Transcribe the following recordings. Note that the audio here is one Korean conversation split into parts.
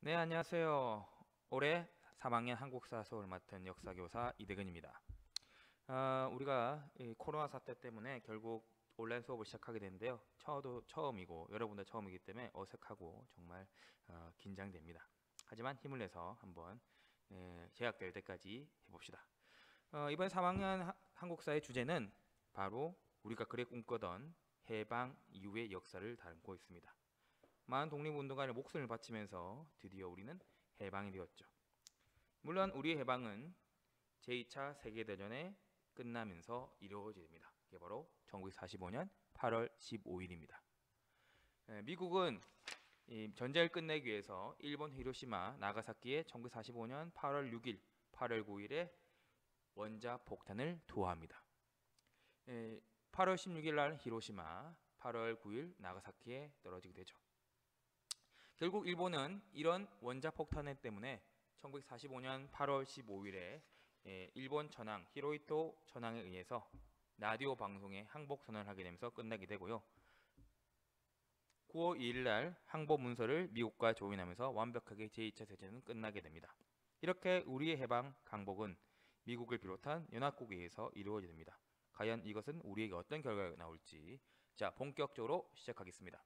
네, 안녕하세요. 올해 3학년 한국사 수업을 맡은 역사교사 이대근입니다. 우리가 이 코로나 사태 때문에 결국 온라인 수업을 시작하게 됐는데요. 저도 처음이고 여러분도 처음이기 때문에 어색하고 정말 긴장됩니다. 하지만 힘을 내서 한번 제약될 때까지 해봅시다. 이번 3학년 한국사의 주제는 바로 우리가 그리 꿈꾸던 해방 이후의 역사를 담고 있습니다. 많은 독립운동가의 목숨을 바치면서 드디어 우리는 해방이 되었죠. 물론 우리의 해방은 제2차 세계대전에 끝나면서 이루어집니다. 이게 바로 1945년 8월 15일입니다. 미국은 이 전쟁을 끝내기 위해서 일본 히로시마, 나가사키에 1945년 8월 6일, 8월 9일에 원자 폭탄을 투하합니다. 8월 16일 날 히로시마, 8월 9일 나가사키에 떨어지게 되죠. 결국 일본은 이런 원자 폭탄 때문에 1945년 8월 15일에 일본 천황 히로히토 천황에 의해서 라디오 방송에 항복 선언을 하게 되면서 끝나게 되고요. 9월 2일 날 항복 문서를 미국과 조인하면서 완벽하게 제2차 세계대전은 끝나게 됩니다. 이렇게 우리의 해방 강복은 미국을 비롯한 연합국에 의해서 이루어지게 됩니다. 과연 이것은 우리에게 어떤 결과가 나올지 자 본격적으로 시작하겠습니다.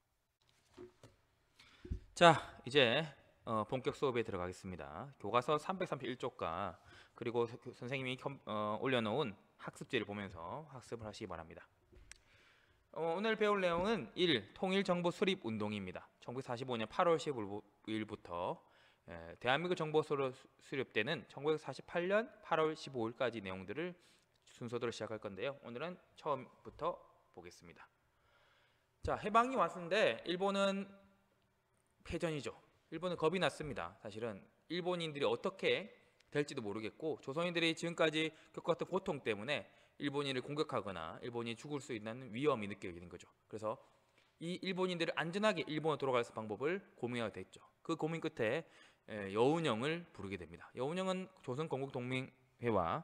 자, 이제 본격 수업에 들어가겠습니다. 교과서 331쪽과 그리고 선생님이 올려놓은 학습지를 보면서 학습을 하시기 바랍니다. 오늘 배울 내용은 1. 통일정부 수립운동입니다. 1945년 8월 15일부터 대한민국 정부 수립되는 1948년 8월 15일까지 내용들을 순서대로 시작할 건데요. 오늘은 처음부터 보겠습니다. 자, 해방이 왔는데 일본은 패전이죠. 일본은 겁이 났습니다. 사실은 일본인들이 어떻게 될지도 모르겠고 조선인들이 지금까지 겪었던 고통 때문에 일본인을 공격하거나 일본이 죽을 수 있는 위험이 느껴지는 거죠. 그래서 이 일본인들을 안전하게 일본으로 돌아갈 방법을 고민하게 됐죠. 그 고민 끝에 여운형을 부르게 됩니다. 여운형은 조선 건국동맹회와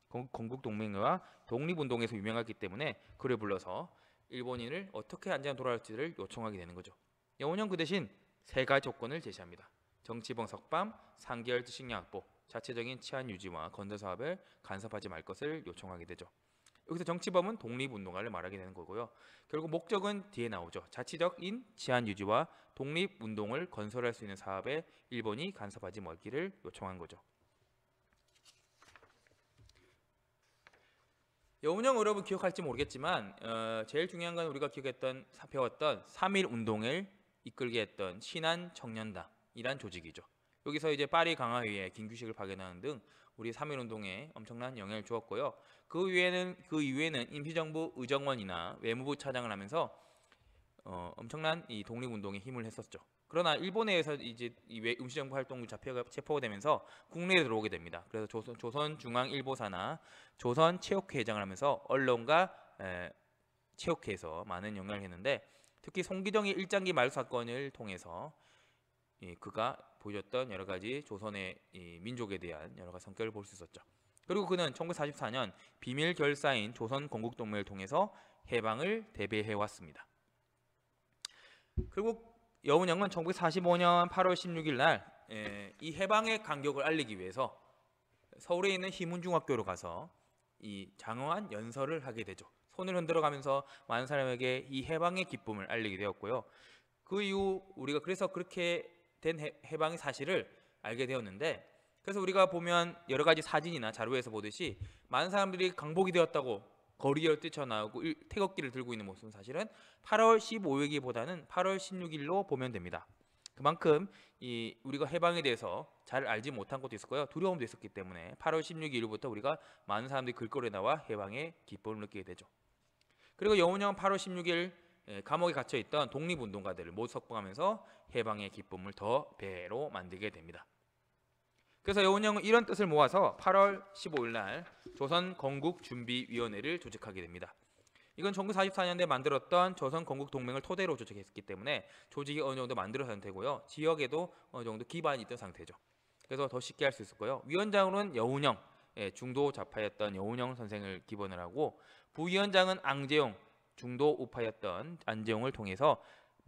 독립운동에서 유명하기 때문에 그를 불러서 일본인을 어떻게 안전하게 돌아갈지를 요청하게 되는 거죠. 여운형 그 대신 세 가지 조건을 제시합니다. 정치범 석방, 3개월 식량 확보, 자체적인 치안 유지와 건설 사업을 간섭하지 말 것을 요청하게 되죠. 여기서 정치범은 독립운동가를 말하게 되는 거고요. 결국 목적은 뒤에 나오죠. 자치적인 치안 유지와 독립운동을 건설할 수 있는 사업에 일본이 간섭하지 말기를 요청한 거죠. 여운형 여러분 기억할지 모르겠지만 제일 중요한 건 우리가 배웠던 3.1 운동을 이끌게 했던 신한 청년단이란 조직이죠. 여기서 이제 파리 강화회의에 김규식을 파견하는 등 우리 3.1 운동에 엄청난 영향을 주었고요. 그 이후에는 임시정부 의정원이나 외무부 차장을 하면서 엄청난 이 독립운동에 힘을 했었죠. 그러나 일본에서 이제 임시정부 활동 체포가 되면서 국내에 들어오게 됩니다. 그래서 조선중앙일보사나 조선체육회장을 하면서 언론과 체육회에서 많은 영향을 했는데 특히 송기정의 일장기 말소 사건을 통해서 그가 보여줬던 여러 가지 조선의 민족에 대한 여러 가지 성격을 볼 수 있었죠. 그리고 그는 1944년 비밀 결사인 조선 건국동맹을 통해서 해방을 대배해 왔습니다. 그리고 여운형은 1945년 8월 16일 날 이 해방의 간격을 알리기 위해서 서울에 있는 희문중학교로 가서 이 장엄한 연설을 하게 되죠. 손을 흔들어가면서 많은 사람에게 이 해방의 기쁨을 알리게 되었고요. 그 이후 우리가 그래서 그렇게 된 해방의 사실을 알게 되었는데 그래서 우리가 보면 여러 가지 사진이나 자료에서 보듯이 많은 사람들이 강복이 되었다고 거리에 뛰쳐나오고 태극기를 들고 있는 모습은 사실은 8월 15일기보다는 8월 16일로 보면 됩니다. 그만큼 우리가 해방에 대해서 잘 알지 못한 것도 있었고요. 두려움도 있었기 때문에 8월 16일부터 우리가 많은 사람들이 길거리에 나와 해방의 기쁨을 느끼게 되죠. 그리고 여운형은 8월 16일 감옥에 갇혀있던 독립운동가들을 모두 석방하면서 해방의 기쁨을 더 배로 만들게 됩니다. 그래서 여운형은 이런 뜻을 모아서 8월 15일 날 조선건국준비위원회를 조직하게 됩니다. 이건 1944년대에 만들었던 조선건국동맹을 토대로 조직했기 때문에 조직이 어느 정도 만들어진 상태고요. 지역에도 어느 정도 기반이 있던 상태죠. 그래서 더 쉽게 할 수 있었고요. 위원장으로는 여운형, 중도 좌파였던 여운형 선생을 기본을 하고 부위원장은 앙제용, 중도 우파였던 안제용을 통해서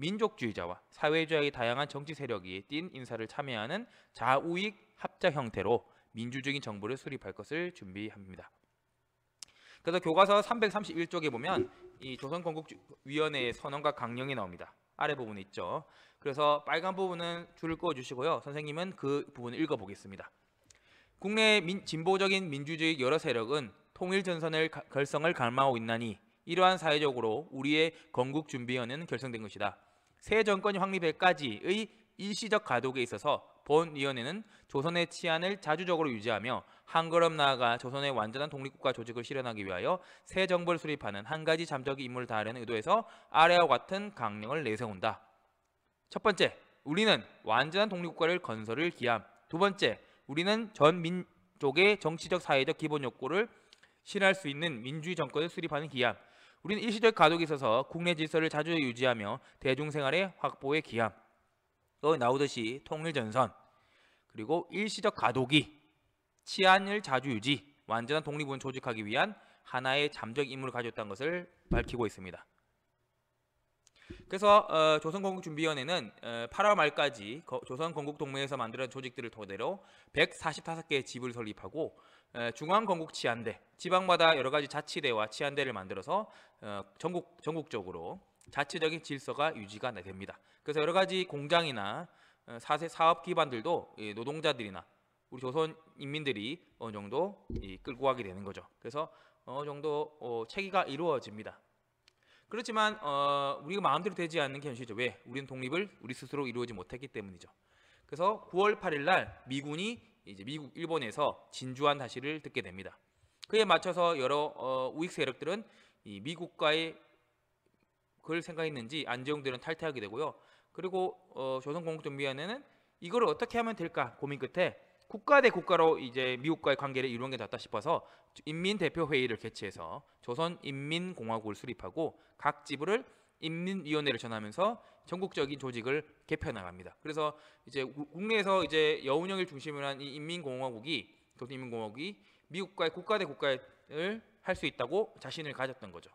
민족주의자와 사회주의의 다양한 정치 세력이 띈 인사를 참여하는 자우익 합작 형태로 민주적인 정부를 수립할 것을 준비합니다. 그래서 교과서 331쪽에 보면 이 조선건국위원회의 선언과 강령이 나옵니다. 아래 부분에 있죠. 그래서 빨간 부분은 줄을 그어주시고요. 선생님은 그 부분을 읽어보겠습니다. 국내 진보적인 민주주의 여러 세력은 통일전선을 결성을 갈망하고 있나니 이러한 사회적으로 우리의 건국준비위원회는 결성된 것이다. 새 정권이 확립될까지의 일시적 가독에 있어서 본위원회는 조선의 치안을 자주적으로 유지하며 한 걸음 나아가 조선의 완전한 독립국가 조직을 실현하기 위하여 새 정부를 수립하는 한 가지 잠적인 임무를 다하려는 의도에서 아래와 같은 강령을 내세운다. 첫 번째, 우리는 완전한 독립국가를 건설을 기함. 두 번째, 우리는 전 민족의 정치적 사회적 기본 욕구를 실현할 수 있는 민주주의 정권을 수립하는 기함. 우리는 일시적 가독에 있어서 국내 질서를 자주 유지하며 대중생활의 확보에 기함. 또 나오듯이 통일전선, 그리고 일시적 가독이 치안을 자주 유지, 완전한 독립을 조직하기 위한 하나의 잠적 임무를 가졌다는 것을 밝히고 있습니다. 그래서 조선건국준비위원회는 8월 말까지 조선건국동맹에서 만들어진 조직들을 토대로 145개의 지부를 설립하고 중앙건국치안대, 지방마다 여러 가지 자치대와 치안대를 만들어서 전국적으로 자체적인 질서가 유지가 됩니다. 그래서 여러 가지 공장이나 사업 기반들도 노동자들이나 우리 조선 인민들이 어느 정도 끌고 가게 되는 거죠. 그래서 어느 정도 체계가 이루어집니다. 그렇지만 우리가 마음대로 되지 않는 게 현실이죠. 왜? 우리는 독립을 우리 스스로 이루어지 못했기 때문이죠. 그래서 9월 8일 날 미군이 이제 일본에서 진주한 다시를 듣게 됩니다. 그에 맞춰서 여러 우익 세력들은 이 미국과의 그걸 생각했는지 안재홍들은 탈퇴하게 되고요. 그리고 조선건국준비위원회는 이걸 어떻게 하면 될까 고민 끝에 국가 대 국가로 이제 미국과의 관계를 이루는 게 낫다 싶어서 인민대표회의를 개최해서 조선인민공화국을 수립하고 각 지부를 인민위원회를 전하면서 전국적인 조직을 개편나갑니다. 그래서 이제 국내에서 이제 여운형을 중심으로 한 이 인민공화국이 조선인민공화국이 미국과의 국가 대 국가를 할 수 있다고 자신을 가졌던 거죠.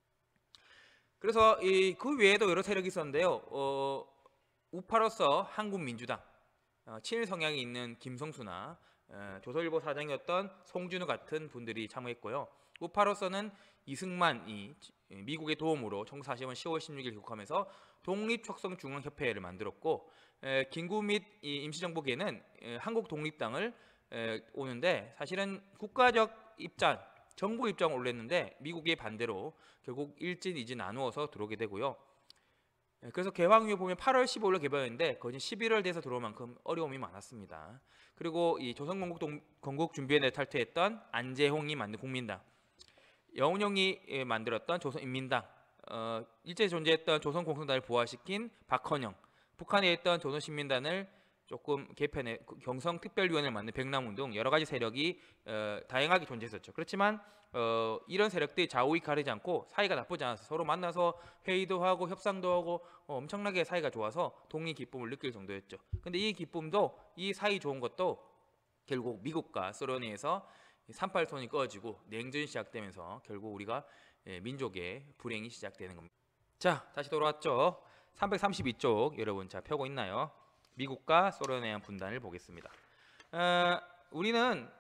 그래서 그 외에도 여러 세력이 있었는데요. 우파로서 한국민주당, 친일 성향이 있는 김성수나 조선일보 사장이었던 송준우 같은 분들이 참여했고요. 우파로서는 이승만이 미국의 도움으로 1940년 10월 16일 귀국하면서 독립촉성중앙협회를 만들었고 김구 및 임시정부계는 한국독립당을 오는데 사실은 국가적 입장, 정부 입장을 올렸는데 미국의 반대로 결국 일진, 이진 나누어서 들어오게 되고요. 그래서 개황 이후 보면 8월 15일로 개방했는데 거진 11월 돼서 들어올 만큼 어려움이 많았습니다. 그리고 이 조선건국준비위원회 탈퇴했던 안재홍이 만든 국민당, 여운형이 만들었던 조선인민당, 일제 존재했던 조선공산당을 부활시킨 박헌영, 북한에 있던 조선신민단을 조금 개편해 경성특별위원회를 만든 백남운 등 여러 가지 세력이 다양하게 존재했었죠. 그렇지만 이런 세력들이 좌우익 가리지 않고 사이가 나쁘지 않아서 서로 만나서 회의도 하고 협상도 하고 엄청나게 사이가 좋아서 독립 기쁨을 느낄 정도였죠. 근데 이 기쁨도 이 사이 좋은 것도 결국 미국과 소련에서 38선이 꺼지고 냉전이 시작되면서 결국 우리가 민족의 불행이 시작되는 겁니다. 자, 다시 돌아왔죠. 332쪽 여러분 자 펴고 있나요? 미국과 소련에 대한 분단을 보겠습니다. 우리는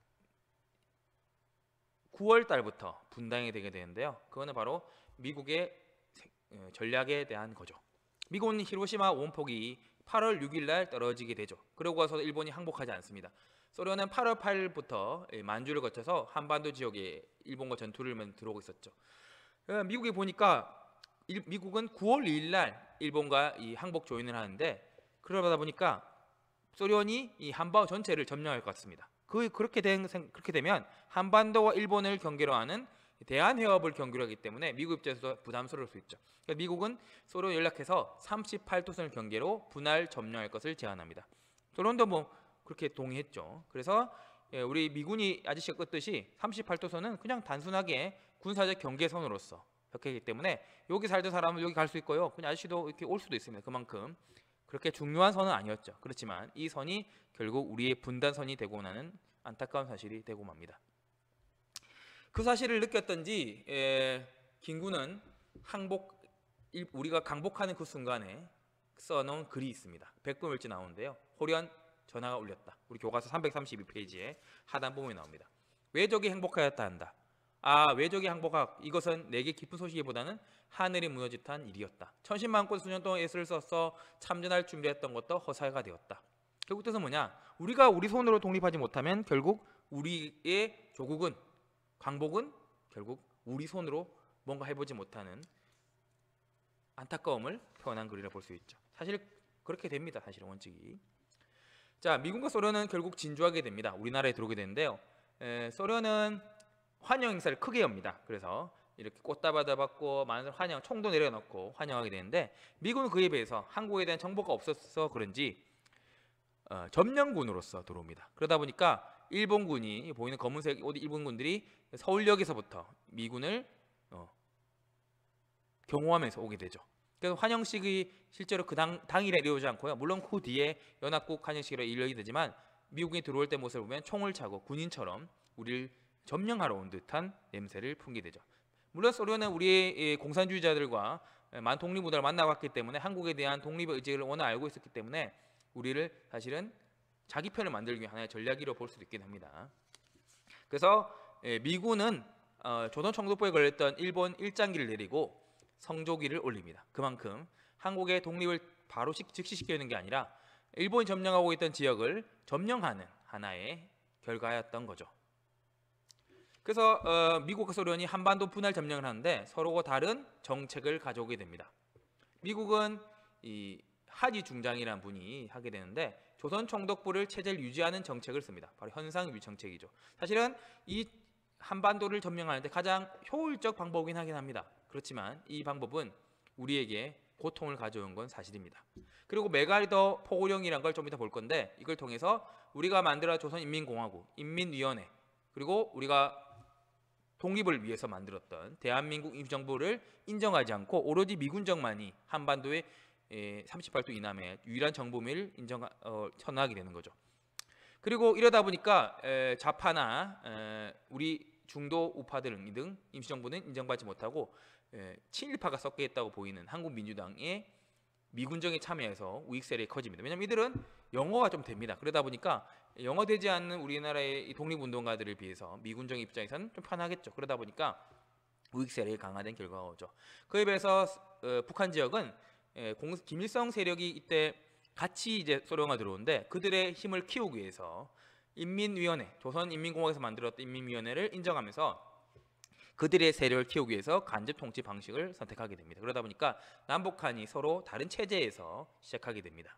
9월 달부터 분당이 되게 되는데요. 그거는 바로 미국의 전략에 대한 거죠. 미국은 히로시마 원폭이 8월 6일 날 떨어지게 되죠. 그러고 와서 일본이 항복하지 않습니다. 소련은 8월 8일부터 만주를 거쳐서 한반도 지역에 일본과 전투를 들어오고 있었죠. 미국이 보니까 미국은 9월 2일 날 일본과 이 항복 조인을 하는데 그러다 보니까 소련이 이 한반도 전체를 점령할 것 같습니다. 그렇게 되면 한반도와 일본을 경계로 하는 대한해협을 경계로 하기 때문에 미국 입장에서 부담스러울 수 있죠. 그러니까 미국은 소련 연락해서 38도선을 경계로 분할 점령할 것을 제안합니다. 소련도 뭐 그렇게 동의했죠. 그래서 우리 미군이 아저씨가 껐듯이 38도선은 그냥 단순하게 군사적 경계선으로서 벽해이기 때문에 여기 살던 사람은 여기 갈 수 있고요. 그냥 아저씨도 이렇게 올 수도 있습니다. 그만큼 그렇게 중요한 선은 아니었죠. 그렇지만 이 선이 결국 우리의 분단선이 되고 나는 안타까운 사실이 되고 맙니다. 그 사실을 느꼈던지 김구는 항복 우리가 강복하는 그 순간에 써놓은 글이 있습니다. 백범일지 나오는데요. 호련 전하가 울렸다. 우리 교과서 332페이지에 하단 부분에 나옵니다. 외적이 행복하였다 한다. 외적이 행복하 이것은 내게 깊은 소식이보다는 하늘이 무너질 듯한 일이었다. 천신만고 수년 동안 애를 써서 참전할 준비했던 것도 허사가 되었다. 결국 뜻은 뭐냐? 우리가 우리 손으로 독립하지 못하면 결국 우리의 조국은 광복은 결국 우리 손으로 뭔가 해보지 못하는 안타까움을 표현한 글이라 볼 수 있죠. 사실 그렇게 됩니다. 사실은 원칙이. 자, 미군과 소련은 결국 진주하게 됩니다. 우리나라에 들어오게 되는데요. 소련은 환영 행사를 크게 엽니다. 그래서 이렇게 꽃다발도 받고 많은 환영, 총도 내려놓고 환영하게 되는데 미군은 그에 비해서 한국에 대한 정보가 없어서 그런지 점령군으로서 들어옵니다. 그러다 보니까 일본군이 보이는 검은색 옷 일본군들이 서울역에서부터 미군을 경호하면서 오게 되죠. 그래서 환영식이 실제로 그 당일에 이루어지지 않고요. 물론 그 뒤에 연합국 환영식으로 이루어지게 되지만 미국이 들어올 때 모습을 보면 총을 차고 군인처럼 우리를 점령하러 온 듯한 냄새를 풍기게 되죠. 물론 소련은 우리의 공산주의자들과 많은 독립운동을 만나봤기 때문에 한국에 대한 독립의 의지를 워낙 알고 있었기 때문에 우리를 사실은 자기 편을 만들기 위한 하나의 전략이라고 볼 수도 있긴 합니다. 그래서 미군은 조선 총독부에 걸렸던 일본 일장기를 내리고 성조기를 올립니다. 그만큼 한국의 독립을 바로 즉시시키는 게 아니라 일본이 점령하고 있던 지역을 점령하는 하나의 결과였던 거죠. 그래서 미국과 소련이 한반도 분할 점령을 하는데 서로가 다른 정책을 가져오게 됩니다. 미국은 이 하지 중장이라는 분이 하게 되는데 조선 총독부를 체제를 유지하는 정책을 씁니다. 바로 현상유지 정책이죠. 사실은 이 한반도를 점령하는데 가장 효율적 방법이긴 하긴 합니다. 그렇지만 이 방법은 우리에게 고통을 가져온 건 사실입니다. 그리고 메가리더 포고령이라는 걸 좀 이따 볼 건데 이걸 통해서 우리가 만들어 조선인민공화국, 인민위원회 그리고 우리가 독립을 위해서 만들었던 대한민국 임시정부를 인정하지 않고 오로지 미군정만이 한반도의 38도 이남의 유일한 정부임을 선언하게 되는 거죠. 그리고 이러다 보니까 좌파나 우리 중도 우파들 등 임시정부는 인정받지 못하고 친일파가 섞여 있다고 보이는 한국민주당의 미군정에 참여해서 우익 세력이 커집니다. 왜냐하면 이들은 영어가 좀 됩니다. 그러다 보니까 영어 되지 않는 우리나라의 독립운동가들을 비해서 미군정 입장에서는 좀 편하겠죠. 그러다 보니까 우익 세력이 강화된 결과가 오죠. 그에 비해서 북한 지역은 김일성 세력이 이때 같이 이제 소련가 들어오는데 그들의 힘을 키우기 위해서 인민위원회, 조선인민공화국에서 만들었던 인민위원회를 인정하면서 그들의 세력을 키우기 위해서 간접 통치 방식을 선택하게 됩니다. 그러다 보니까 남북한이 서로 다른 체제에서 시작하게 됩니다.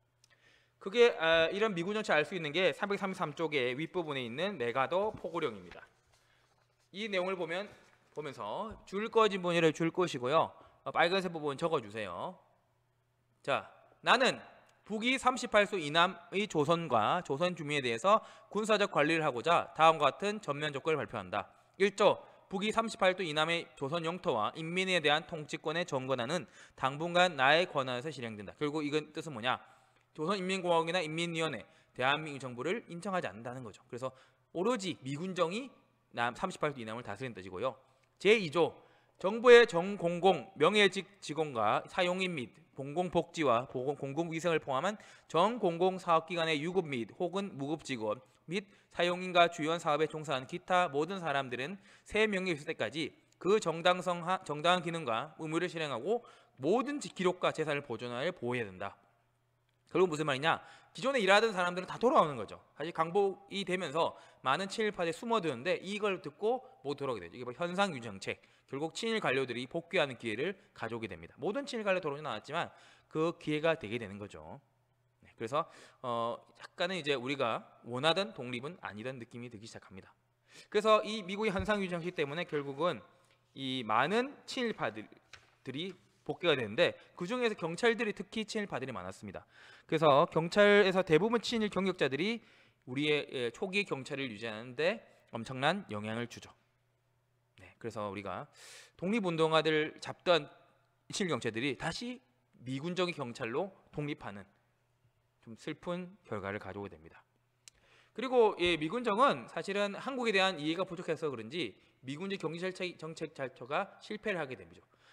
그게 이런 미군 정책을 알 수 있는 게 333쪽의 윗부분에 있는 메가더 포고령입니다. 이 내용을 보면서 줄 꺼진 분이를 줄 것이고요. 빨간색 부분 적어주세요. 자, 나는 북위 38수 이남의 조선과 조선 주민에 대해서 군사적 관리를 하고자 다음과 같은 전면 조건을 발표한다. 1조 북위 38도 이남의 조선 영토와 인민에 대한 통치권의 정권하는 당분간 나의 권한에서 실행된다. 결국 이건 뜻은 뭐냐? 조선인민공화국이나 인민위원회, 대한민국 정부를 인정하지 않는다는 거죠. 그래서 오로지 미군정이 38도 이남을 다스리는 뜻이고요. 제2조 정부의 정공공 명예직 직원과 사용인 및 공공복지와 공공위생을 포함한 정공공사업기관의 유급 및 혹은 무급 직원 및 사용인과 주요한 사업에 종사하는 기타 모든 사람들은 새 명예가 있을 때까지 그 정당한 기능과 의무를 실행하고 모든 기록과 재산을 보존하여 보호해야 된다. 결국 무슨 말이냐? 기존에 일하던 사람들은 다 돌아오는 거죠. 사실 강복이 되면서 많은 친일파들이 숨어드는데 이걸 듣고 못 돌아오게 되죠. 이게 바로 현상유지 정책. 결국 친일 관료들이 복귀하는 기회를 가져오게 됩니다. 모든 친일 관료 돌아오진 않았지만 그 기회가 되게 되는 거죠. 그래서 약간은 이제 우리가 원하던 독립은 아니던 느낌이 들기 시작합니다. 그래서 이 미국의 현상유지 정책 때문에 결국은 이 많은 친일파들이 복귀가 되는데 그 중에서 경찰들이 특히 친일파들이 많았습니다. 그래서 경찰에서 대부분 친일 경력자들이 우리의 초기 경찰을 유지하는데 엄청난 영향을 주죠. 그래서 우리가 독립운동가들 잡던 친일 경찰들이 다시 미군적인 경찰로 독립하는 좀 슬픈 결과를 가져오게 됩니다. 그리고 미군정은 사실은 한국에 대한 이해가 부족해서 그런지 미군적 경제 정책 자체가 실패를 하게 됩니다.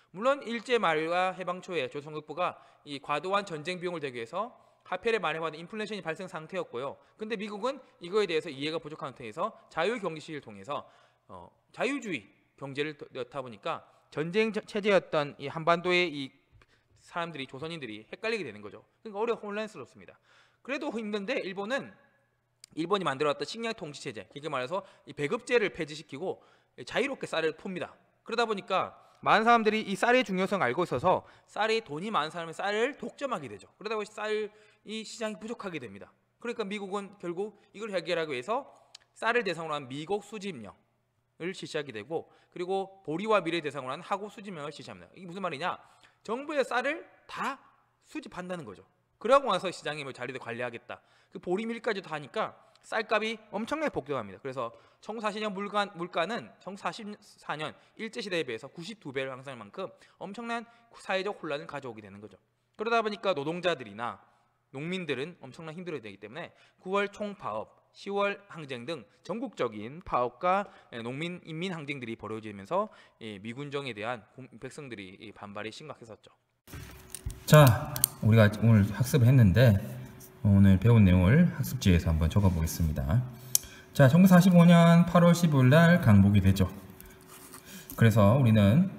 물론 일제 말과 해방 초에 조선국부가 이 과도한 전쟁 비용을 대기 위해서 화폐를 만회받은 인플레이션이 발생 상태였고요. 근데 미국은 이거에 대해서 이해가 부족한 상태에서 자유 경제 시기를 통해서 자유주의 경제를 넣다 보니까 전쟁 체제였던 이 한반도의 이 사람들이 조선인들이 헷갈리게 되는 거죠. 그러니까 혼란스럽습니다. 그래도 힘든데 일본이 만들어왔던 식량 통치 체제, 이게 말해서 이 배급제를 폐지시키고 자유롭게 쌀을 풉니다. 그러다 보니까 많은 사람들이 이 쌀의 중요성을 알고 있어서 쌀이 돈이 많은 사람은 쌀을 독점하게 되죠. 그러다 보니 쌀이 시장이 부족하게 됩니다. 그러니까 미국은 결국 이걸 해결하기 위해서 쌀을 대상으로 한 미국 수집령을 실시하게 되고, 그리고 보리와 밀을 대상으로 한 하고 수집령을 실시합니다. 이게 무슨 말이냐? 정부의 쌀을 다 수집한다는 거죠. 그러고 나서 시장의 자리를 관리하겠다. 그 보리 밀까지도 하니까 쌀값이 엄청나게 폭등합니다. 그래서 1940년 물가는 1944년 일제시대에 비해서 92배를 상승할 만큼 엄청난 사회적 혼란을 가져오게 되는 거죠. 그러다 보니까 노동자들이나 농민들은 엄청난 힘들어야 되기 때문에 9월 총파업, 10월 항쟁 등 전국적인 파업과 농민 인민 항쟁들이 벌어지면서 미군정에 대한 백성들이 반발이 심각했었죠. 자, 우리가 오늘 학습을 했는데 오늘 배운 내용을 학습지에서 한번 적어 보겠습니다. 자, 1945년 8월 15일 날 강복이 되죠. 그래서 우리는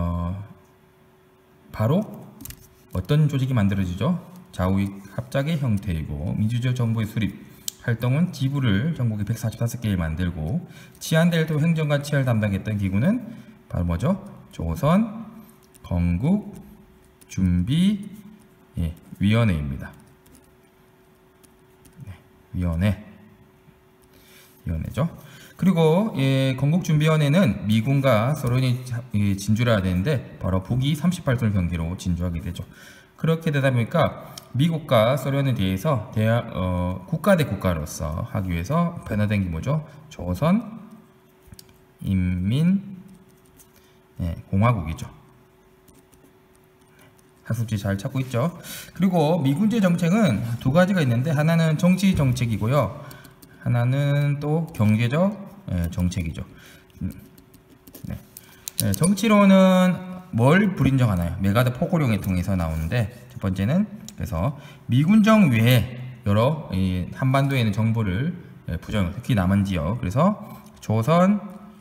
바로 어떤 조직이 만들어지죠? 좌우익 합작의 형태이고 민주주의 정부의 수립 활동은 지부를 전국에 145개를 만들고 치안대도 행정과 치안을 담당했던 기구는 바로 뭐죠? 조선 건국준비위원회입니다. 위원회죠. 그리고 건국준비위원회는 미군과 소련이 진주를 해야 되는데 바로 북이 38선 경계로 진주하게 되죠. 그렇게 되다 보니까 미국과 소련에 대해서 국가 대 국가로서 하기 위해서 변화된 게 뭐죠? 조선 인민공화국이죠. 학습지 잘 찾고 있죠. 그리고 미군제 정책은 두 가지가 있는데 하나는 정치 정책이고요. 하나는 또 경제적 정책이죠. 정치로는 뭘 불인정하나요? 메가드 포고령을 통해서 나오는데 첫 번째는 그래서 미군정 외에 여러 한반도에 있는 정보를 부정, 특히 남한 지역, 그래서 조선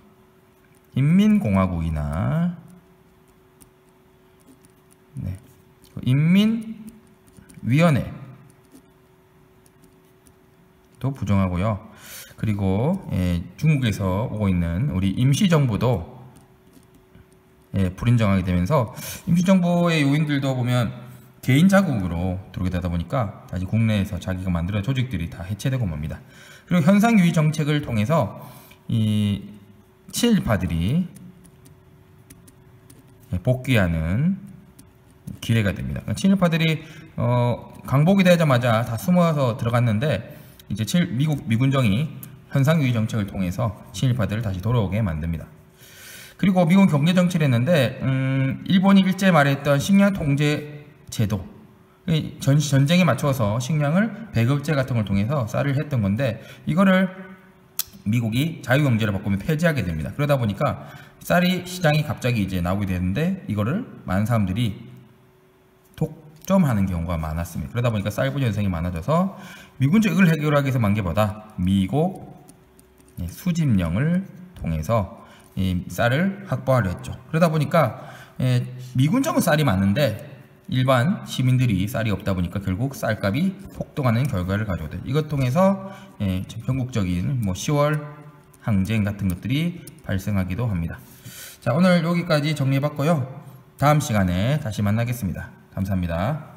인민공화국이나 인민위원회도 부정하고요. 그리고 중국에서 오고 있는 우리 임시정부도 불인정하게 되면서 임시정부의 요인들도 보면 개인 자국으로 들어오게 되다 보니까 다시 국내에서 자기가 만들어 조직들이 다 해체되고 맙니다. 그리고 현상유지 정책을 통해서 이 친일파들이 복귀하는 기회가 됩니다. 친일파들이 강복이 되자마자 다 숨어서 들어갔는데 이제 미국 미군정이 현상유지 정책을 통해서 친일파들을 다시 돌아오게 만듭니다. 그리고 미군 경제 정치를 했는데 일본이 일제 말에 했던 식량 통제 제도, 전쟁에 맞춰서 식량을 배급제 같은 걸 통해서 쌀을 했던 건데 이거를 미국이 자유경제로 바꾸면 폐지하게 됩니다. 그러다 보니까 쌀이 시장이 갑자기 이제 나오게 되는데 이거를 많은 사람들이 독점하는 경우가 많았습니다. 그러다 보니까 쌀 부족 현상이 많아져서 미군적 이걸 해결하기 위해서 만기보다 미국 수집령을 통해서 이 쌀을 확보하려 했죠. 그러다 보니까 미군정은 쌀이 많은데 일반 시민들이 쌀이 없다 보니까 결국 쌀값이 폭등하는 결과를 가져오대. 이것 통해서 전국적인 10월 항쟁 같은 것들이 발생하기도 합니다. 자, 오늘 여기까지 정리해봤고요. 다음 시간에 다시 만나겠습니다. 감사합니다.